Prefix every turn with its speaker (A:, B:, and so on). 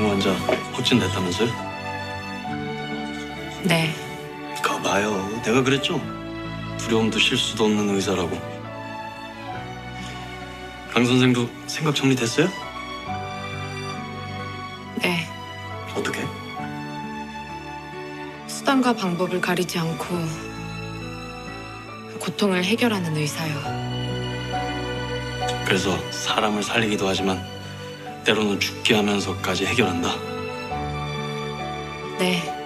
A: 당뇨 환자 확진됐다면서요?
B: 네.
A: 거 봐요. 내가 그랬죠? 두려움도 실수도 없는 의사라고. 강 선생도 생각 정리됐어요?
B: 네.
A: 어떻게?
B: 수단과 방법을 가리지 않고 고통을 해결하는 의사요.
A: 그래서 사람을 살리기도 하지만 때로는 죽게 하면서까지 해결한다.
B: 네.